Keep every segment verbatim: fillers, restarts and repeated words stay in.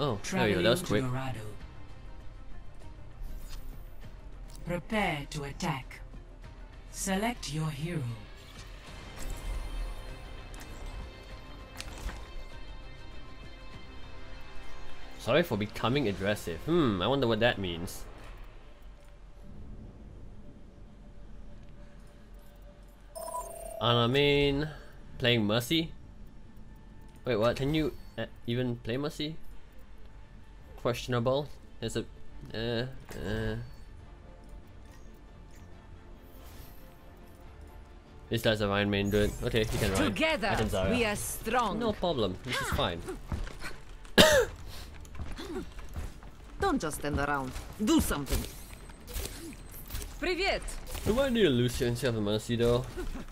Oh, there you go, that was quick. Prepare to attack. Select your hero. Sorry for becoming aggressive. Hmm, I wonder what that means. On our main, playing Mercy. Wait, what? Can you uh, even play Mercy? Questionable. There's a. Uh, uh. This guy's a Ryan main dude. Okay, you can Ryan. Together, I can Zarya. we are strong. No problem. This is fine. Don't just stand around. Do something. Привет. We might need a Lucio instead of a Mercy though.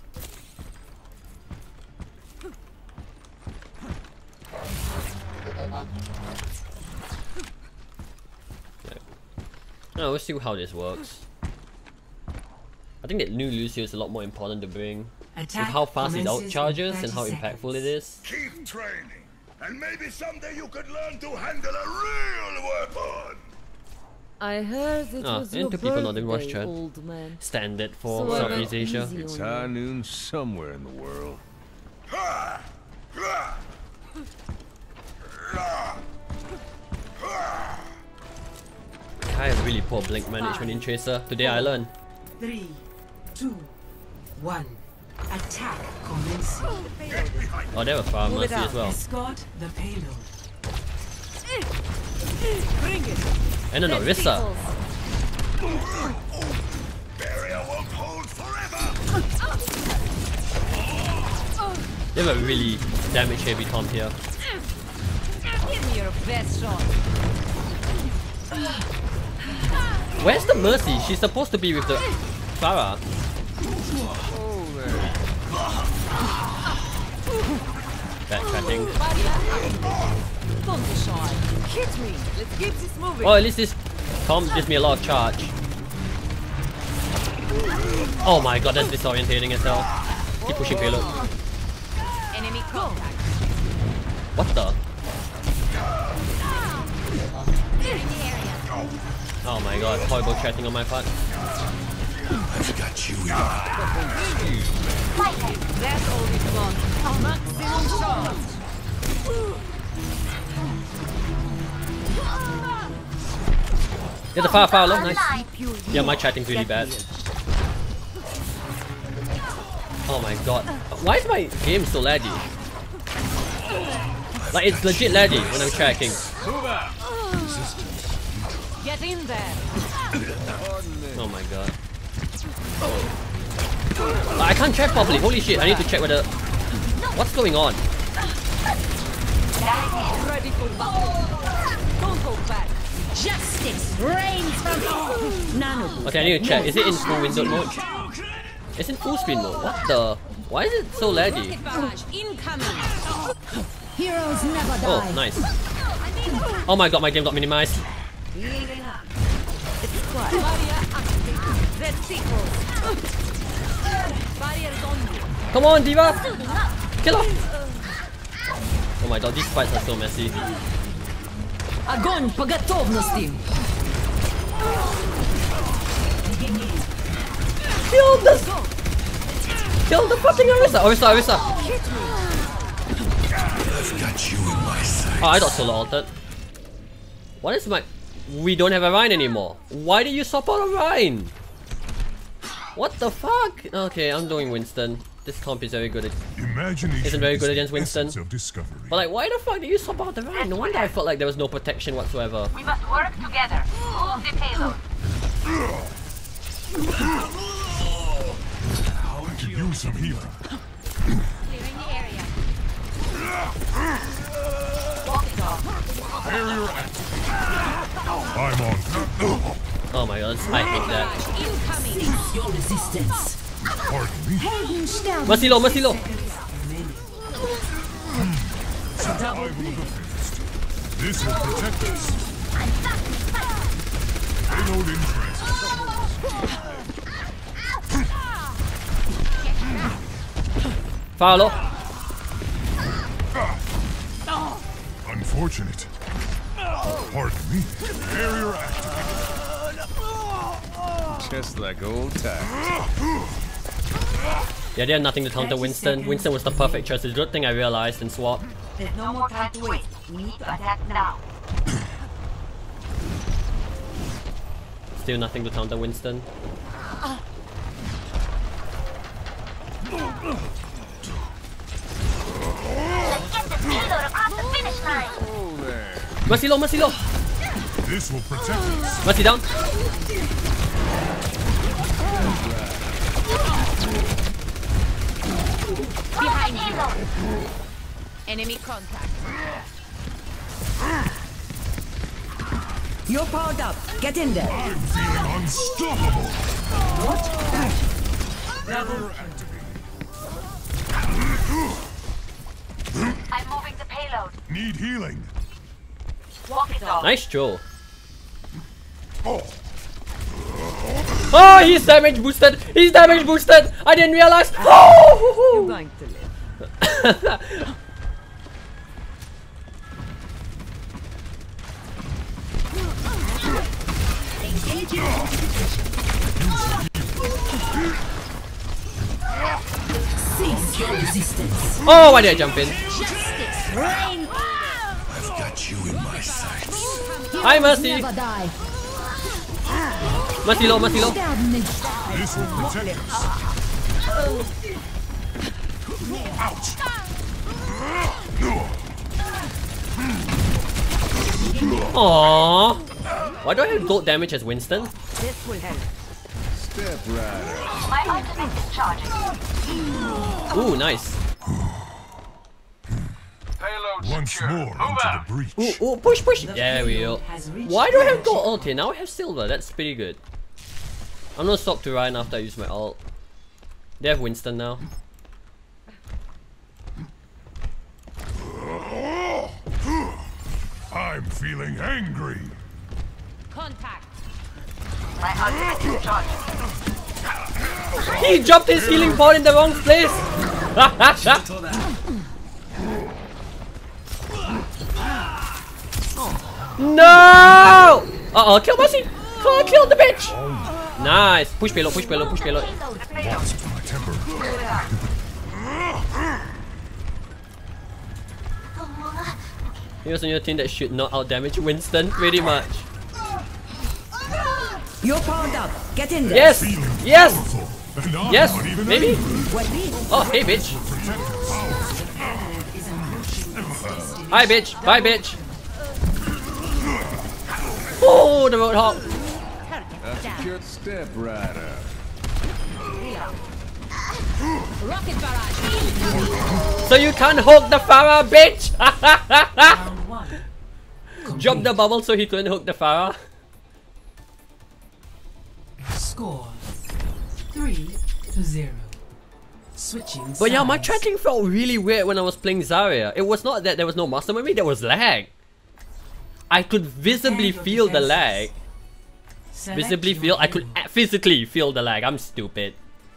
No, we'll see how this works. I think that new Lucio is a lot more important to bring. Attack with how fast his out charges and how seconds. impactful it is. Keep training, and maybe someday you could learn to handle a real weapon. I heard it Ah, was and your two people not in birthday, Rush chat. old man. Standard for So I Southeast went Asia. easy It's on high you. noon somewhere in the world. Ha! Ha! Ha! Ha! I have really poor blink management in Tracer. Today I learned. Three, two, one. Attack commencing. Oh, there was Fire Move it Mercy out. as well. Escort the payload. Bring it. And an Orisa. Barrier won't hold forever. They have a really damage heavy comp here. Give me your best shot. Where's the Mercy? She's supposed to be with the Farah. Backtracking. Don't be shy. Hit me. Let's keep this moving. Oh, at least this comp gives me a lot of charge. Oh my god, that's disorientating as hell. Keep pushing payload. Enemy contact. What the? Oh my god, horrible chatting on my part. I've got you in That's all we've got. Maximum charge. Get the fire, fire low, nice. Yeah, my chatting's really bad. Oh my god. Why is my game so laggy? Like, it's legit laggy when I'm tracking. Get in there. Oh my god. Like, I can't check properly, holy shit, I need to check whether... What's going on? Ready for battle. Don't go back. Justice reigns from Nano. Okay, I need to check, is it in full window mode? It's in full screen mode, what the? Why is it so laggy? Barrage incoming. Heroes never die. Oh, nice. Oh my god, my game got minimized. It's quiet. Barrier activated. Red signals. Barriers on you. Come on, Diva! Kill her! Oh my god, these fights are so messy. Огонь по готовности. Kill this! Kill the fucking Orisa! Orisa, Orisa! I've got you in my sights. Oh, I got solo altered. What is my... We don't have a Rhine anymore. Why did you swap out a Rhine? What the fuck? Okay, I'm doing Winston. This comp is very good at... Imagination Isn't very good is against the Winston. essence of discovery. But like, why the fuck did you swap out the Rhine? No wonder I felt like there was no protection whatsoever. We must work together. Move the payload. I could use some healing. Clearing the area. Barrier activated. I'm on. Oh my god, I hate that. Incoming. Cease your resistance. Pardon me. Mercy low, mercy low. Survival of the fittest. This will protect us. Payload in transit. Fire low. Unfortunate. Pardon me. Barrier activated. Just like old times. Yeah, they have nothing to counter Winston. Winston was the perfect choice. It's a good thing I realized and swapped. There's no more time to waste. We need to attack now. Still nothing to counter Winston. Let's get this payload across the finish line. Oh, there. Mercy low, mercy low. This will protect us. Mercy down. Behind you. Enemy contact. You're powered up. Get in there. I'm feeling unstoppable. Double I'm moving the payload. Need healing. Walk it off. Nice Joe. Oh, he's damage boosted. He's damage boosted. I didn't realize. You're Oh! going to live. cease your resistance. Oh, why did I jump in? I've got you in my sights. Hi, Mercy. Never die. Mercy low, Mercy low. This will protect us. Ouch. Aww. Why do I have gold damage as Winston? This will help. Step right My ultimate is charging. Ooh, nice. Once more into the breach. Ooh, ooh, push, push. There we go. Why do I have gold? Okay, now I have silver. That's pretty good. I'm gonna stop to Ryan after I use my ult. They have Winston now. I'm feeling angry. Contact. My ultimate is charging. He dropped his healing pot in the wrong place. No! Uh oh, kill Mercy! Oh, kill the bitch! Nice. Push payload, push payload, push payload. Lost my temper. He was on your team that should not out damage Winston, pretty much. You're powered up. Get in there. Yes! Feeling Yes! powerful, and I'm Yes! not even Maybe? angry. Oh, hey bitch! Protect us. Hi bitch! Bye bitch! Oh, the roadhog! That's a good step right up. Rocket barrage. So you can't hook the Farah, bitch! Round one. Drop the bubble so he couldn't hook the Farah. Score three to zero. Switching. But yeah, my sides. tracking felt really weird when I was playing Zarya. It was not that there was no master memory, there was lag. I could visibly Stand your feel the defenses. lag. Select Visibly your feel, I could hero. a- physically feel the lag. I'm stupid.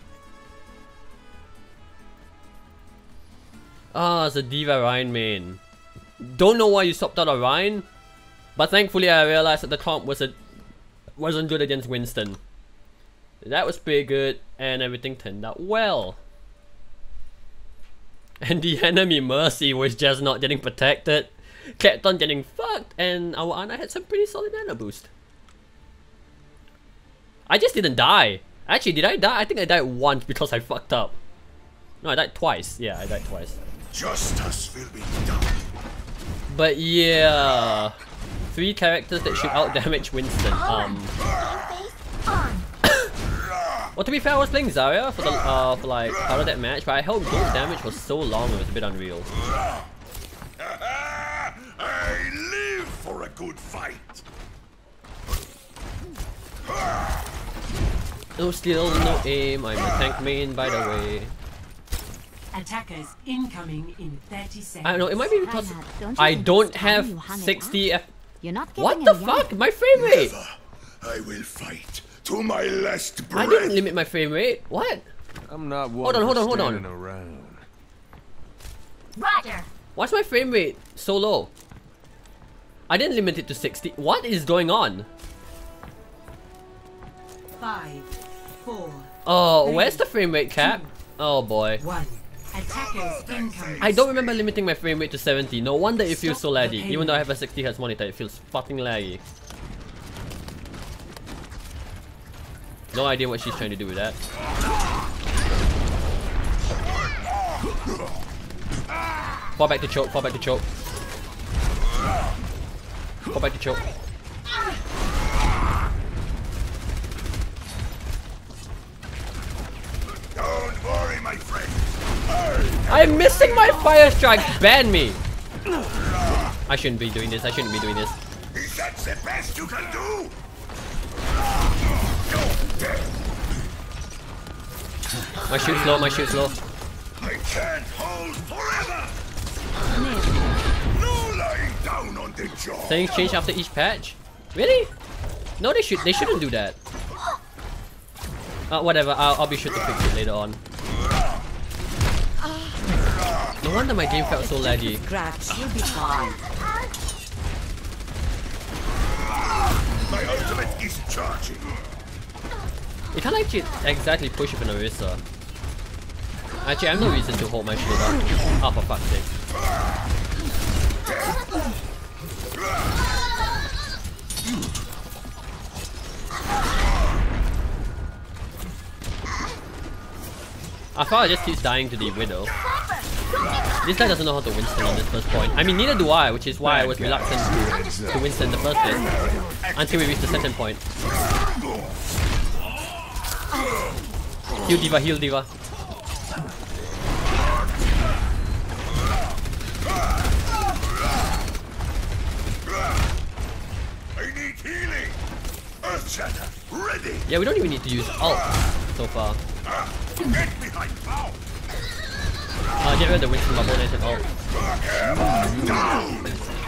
Ah, it's a Diva Ryan main. Don't know why you swapped out a Ryan, but thankfully I realized that the comp was a, wasn't good against Winston. That was pretty good, and everything turned out well. And the enemy Mercy was just not getting protected, kept on getting fucked, and our Ana had some pretty solid mana boost. I just didn't die. Actually, did I die? I think I died once because I fucked up. No, I died twice. Yeah, I died twice. Justice will be done. But yeah, three characters that should out damage Winston. Um. Well, to be fair, I was playing Zarya for the uh for like part of that match, but I held gold damage for so long it was a bit unreal. I live for a good fight. No skill, no aim. I'm a tank main, by the way. Attackers incoming in thirty seconds. I don't know. It might be because Reinhardt, don't you I think don't it's time you have hung it sixty F. You're not giving What him the yet. fuck? My frame rate. I will fight to my last I breath. didn't limit my frame rate. What? I'm not one Hold on, for hold on, hold on. standing around. Roger. Why's my frame rate so low? I didn't limit it to sixty. What is going on? Five, four, Oh, three, where's the frame rate cap? Oh boy. one. Attackers incoming. I don't remember limiting my frame rate to seventy. No wonder it feels so laggy. Even though I have a sixty hertz monitor, it feels fucking laggy. No idea what she's trying to do with that. Fall back to choke, fall back to choke. Fall back to choke. Don't worry, my friend. I'm missing my fire strike! Ban me! I shouldn't be doing this, I shouldn't be doing this. Is that the best you can do? My shoot's low, my shoot's low. I can't hold forever. No lying down on the jaw. Things change after each patch? Really? No, they should. They shouldn't do that. Uh, whatever. I'll, I'll be sure to fix it later on. No wonder my game felt so laggy. Scratch, you'll be fine. My ultimate is charging. You can't actually exactly push with an Orisa. Actually, I have no reason to hold my shield up. Oh, for fuck's sake. I thought I just keeps dying to the Widow. This guy doesn't know how to Winston on this first point. I mean, neither do I, which is why I was reluctant to, to Winston in the first place. Until we reached the second point. Heal Diva, heal Diva. I need healing. Earthshatter, ready. Yeah, we don't even need to use ult so far. Get behind now. Uh, get rid of the Winston bubble and then ult. Down.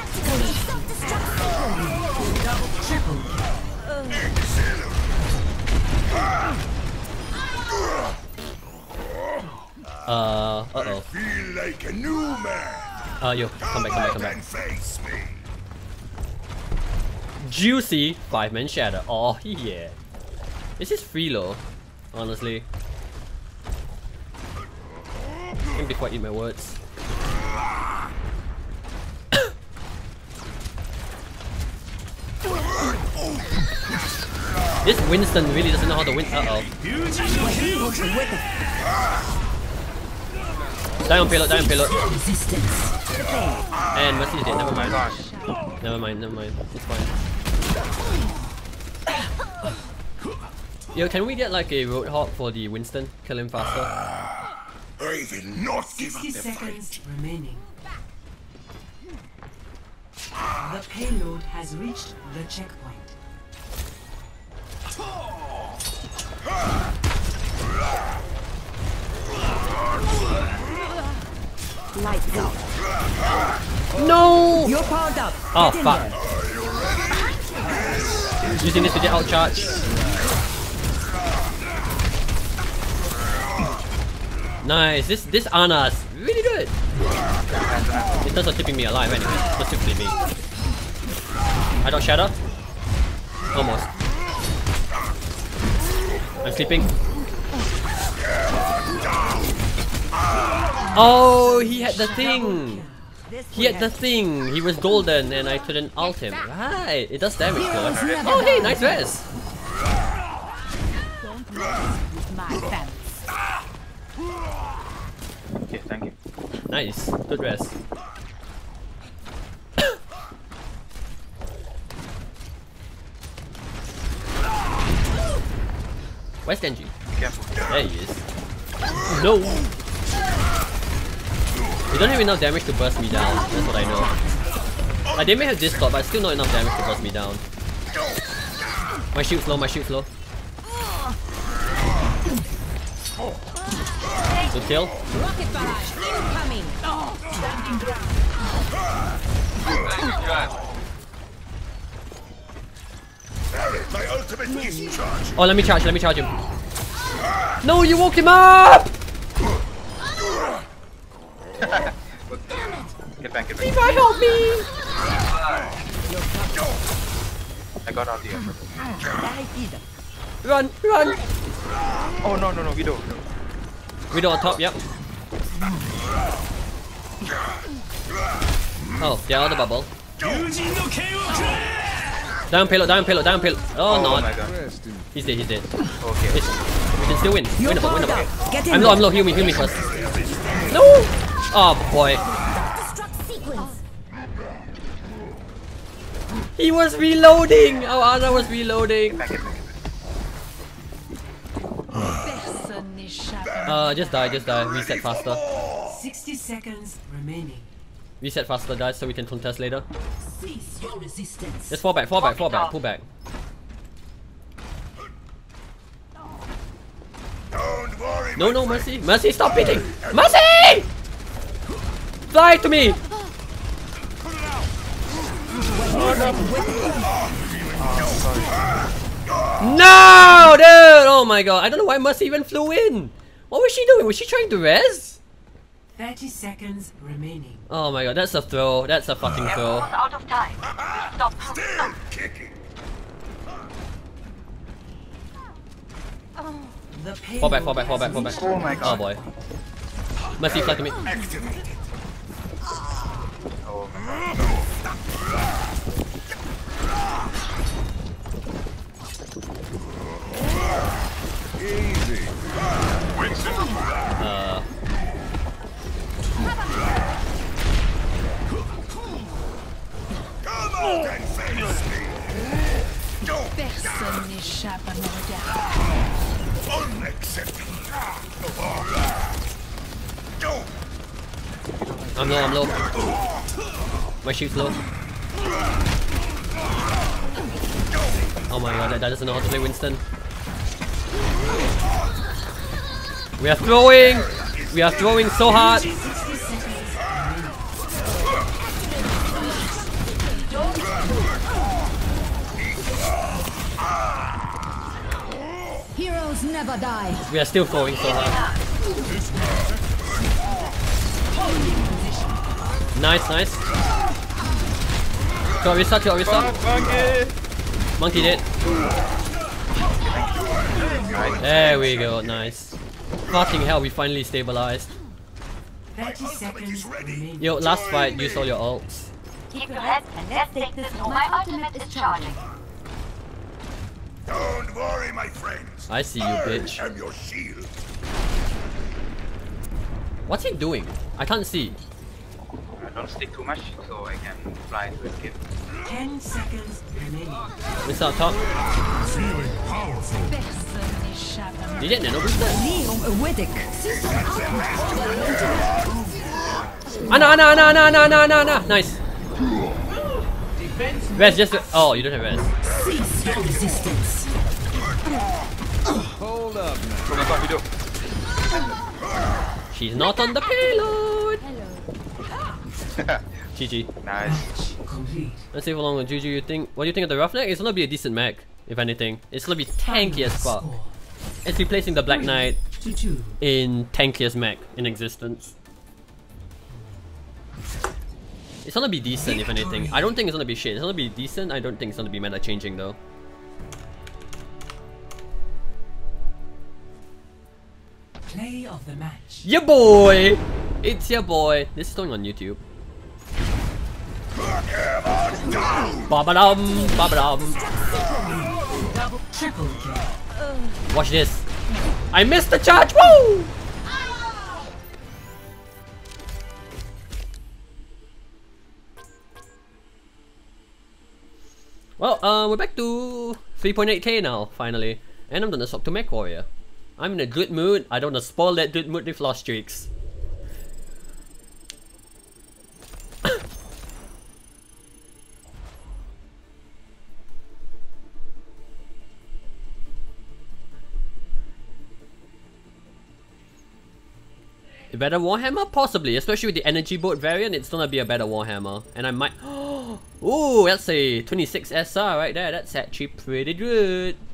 Uh, uh oh. Feel like a new man. Uh, yo, come back, come back, come back. And face me. Juicy five man shatter. Oh yeah. This is free low, honestly. Think before I eat my words. This Winston really doesn't know how to win. Uh oh. Die on payload, die on payload. And Mercy's dead, never mind. Never mind, never mind. It's fine. Yo, can we get like a Roadhog for the Winston? Kill him faster. I will not give up sixty the seconds fight. remaining. The payload has reached the checkpoint. Lights out. No! You're powered up. Oh Get in fuck. there. Using this to get out charge. Nice. This this Ana's really good. In terms of keeping me alive anyway. Specifically me. I don't shatter. Almost. I'm sleeping. Oh, he had the thing. He had the thing. He was golden and I couldn't ult him. Right. It does damage though. Oh hey, nice res. Okay, thank you. Nice. Good res. Where's Genji? Careful. There he is. No! You don't have enough damage to burst me down, that's what I know. Like, they may have this slot, but still not enough damage to burst me down. My shield's low, my shield's low. Good kill. Rocket barrage incoming. My ultimate is charged. Oh, let me charge, let me charge him. No, you woke him up! Get back, get back. Levi, help me! I got out here. Run, run! Oh no no no, Widow. Widow on top, yep. Oh, they're on the bubble. Down payload, down payload, down payload. Oh, Oh no. my god. He's dead, he's dead. Okay. It's, we can still win. You're Winnable, powered winnable. up. Get in I'm low, there. I'm low. Heal me, heal me first. No! Oh boy. He was reloading! Our Ana was reloading. Uh, just die, just die. Reset faster. sixty seconds remaining. Reset faster, guys, so we can contest later. Cease your resistance. Just fall back, fall back, fall back, pull back. Don't worry, No, my no, friend. Mercy. Mercy, stop beating! Mercy! Fly to me! No, dude! Oh my god, I don't know why Mercy even flew in. What was she doing? Was she trying to res? thirty seconds remaining. Oh my god, that's a throw. That's a fucking We're throw. almost out of time. Stop. Still kicking. The Fall back, fall back, fall back, fall back. Oh my Oh god. boy. Mercy, fly to me. Activated. Oh my god. Easy. Winston, Uh, Come out and face me. Don't unacceptable. Don't. I'm low, I'm low. My shield's low. Oh my god, that guy doesn't know how to play Winston. We are throwing! We are throwing so hard! Heroes never die. We are still throwing so hard. Nice, nice. Kill Orisa, kill Orisa. Monkey dead. There we go, nice. Fucking hell, we finally stabilized. thirty seconds remaining. Yo, last fight, use all your ults. Keep your head and let's take this home. My ultimate is charging. Don't worry, my friends. I see you, bitch. I am your shield. What's he doing? I can't see. Uh, don't stick too much so I can fly to escape. ten seconds remaining. It's up top. feeling powerful. You didn't nano boost that? Ana, Ana, Ana, Ana, Ana, Ana, Ana, Ana. Nice. Res, just. Oh, you don't have res. Cease your resistance. Hold up now. Oh my god, Widow. She's not on the payload. G G. Nice. Complete. Let's see how long Juju you think. What do you think of the roughneck? It's gonna be a decent mech, if anything. It's gonna be tanky as fuck. Score. It's replacing the Black Knight To two. in tankiest mech in existence. It's gonna be decent, if anything. I don't think it's gonna be shit. It's gonna be decent. I don't think it's gonna be meta changing though. Play of the match. Yeah, boy! It's your boy. This is going on YouTube. Ba-ba-dum, ba-ba-dum. Double, triple kill. Watch this. I missed the charge. Woo! Well, uh, we're back to three point eight K now, finally. And I'm gonna swap to Mech Warrior. I'm in a good mood. I don't wanna spoil that good mood with lost streaks. A better Warhammer? Possibly, especially with the energy boat variant, it's gonna be a better Warhammer. And I might... Ooh, that's a twenty-six S R right there, that's actually pretty good.